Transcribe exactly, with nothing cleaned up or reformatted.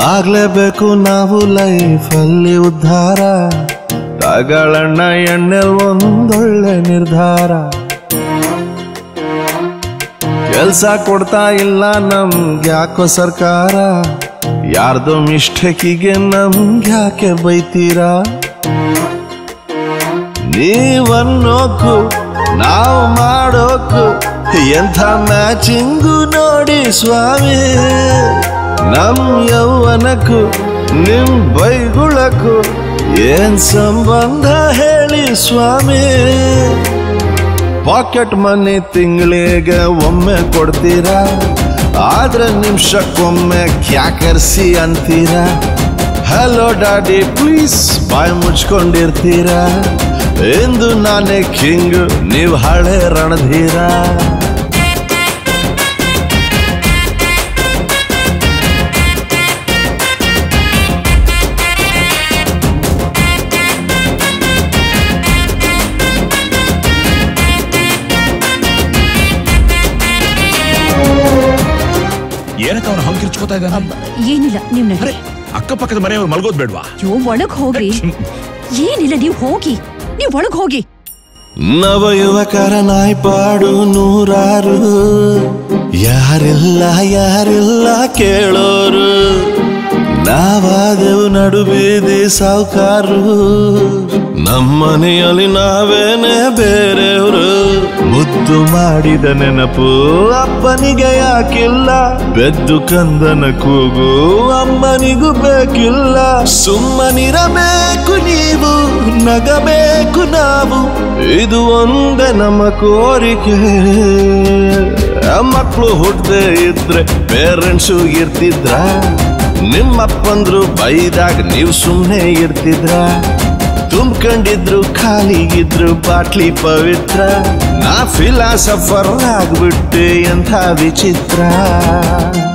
ಆಗ್ಲೇಬೇಕು ನಾವು ಲೈಫಲ್ಲಿ ಉದ್ಧಾರ ತಗಳಣ್ಣ ಎಣ್ಣೆ ಒಂದೊಳ್ಳೆ ನಿರ್ಧಾರ ಕೆಲ್ಸ ಕೊಡ್ತಾ ಇಲ್ಲ ನಮ್ಗ್ಯಾಕೋ ಸರ್ಕಾರ ಯಾರ್ದೋ ಮಿಸ್ಟೇಕಿಗೆ ನಮ್ಗ್ಯಾಕೆ ಬೈತೀರಾ ನೀವನ್ನೋಕು ನಾವು ಮಾಡೋಕು ಎಂಥ ಮ್ಯಾಚಿಂಗು ನೋಡಿ ಸ್ವಾಮಿ ನಮ್ ಯೌವನಕ್ಕೂ ನಿಮ್ ಬೈಗುಳಕ್ಕೂ ಏನ್ ಸಂಬಂಧ ಹೇಳಿ ಸ್ವಾಮಿ ಪಾಕೆಟ್ ಮನಿ ತಿಂಗಳಿಗೆ ಒಮ್ಮೆ ಕೊಡ್ತೀರಾ ಆದ್ರೆ ನಿಮಿಷಕ್ಕೊಮ್ಮೆ ಕ್ಯಾಕರ್ಸಿ ಅಂತೀರಾ ಹಲೋ ಡ್ಯಾಡಿ ಪ್ಲೀಸ್ ಬಾಯ್ ಮುಚ್ಕೊಂಡಿರ್ತೀರಾ ಎಂದು ನಾನೇ ಕಿಂಗ್ ನೀವ್ ಹಳೆ ರಣಧೀರ ಏನಕ್ಕೆ ಅವನು ಹಂಗೆ ಕಿರ್ಚ್ಕೋತಾ ಇದ್ದಾನೆ? ಏನಿಲ್ಲ ನೀವು ನಡಿ. ಅಕ್ಕಪಕ್ಕದ ಮನೆಯವ್ರು ಮಲ್ಗೋದ್ ಬೇಡ್ವಾ? ಅಯ್ಯೋ ಒಳಗ್ ಹೋಗ್ರಿ. ಏನಿಲ್ಲ ನೀವು ಹೋಗಿ, ನೀವು ಒಳಗ್ ಹೋಗಿ. ನವ ಯುವಕರ ನಾಯ್ಪಾಡು ನೂರಾರು ಯಾರೆಲ್ಲ ಯಾರೆಲ್ಲ ಕೇಳೋರು ನಾವಾದೆವು ನಡು ಬೀದಿ ಸಾವುಕಾರು ನಮ್ಮನೆಯಲ್ಲಿ ನಾವೇನೆ ಬೇರೆಯವರು ಮುದ್ದು ಮಾಡಿದ ನೆನಪು ಅಪ್ಪನಿಗೆ ಯಾಕಿಲ್ಲ ಬೆದ್ದು ಕಂದನ ಕೂಗು ಅಮ್ಮನಿಗೂ ಬೇಕಿಲ್ಲ ಸುಮ್ಮನಿರಬೇಕು ನೀವು ನಗಬೇಕು ನಾವು ಇದು ಒಂದೇ ನಮ್ಮ ಕೋರಿಕೆ ಮಕ್ಕಳು ಹುಟ್ಟದೆ ಇದ್ರೆ ಪೇರೆಂಟ್ಸು ಇರ್ತಿದ್ರ ನಿಮ್ಮಪ್ಪಂದ್ರು ಬೈದಾಗ ನೀವು ಸುಮ್ಮನೆ ಇರ್ತಿದ್ರ ತುಂಬ್ಕೊಂಡಿದ್ರು ಖಾಲಿಗಿದ್ರು ಬಾಟ್ಲಿ ಪವಿತ್ರ ನಾ ಫಿಲಾಸಫರ್ ಆಗ್ಬಿಟ್ಟೆ ಎಂಥ ವಿಚಿತ್ರ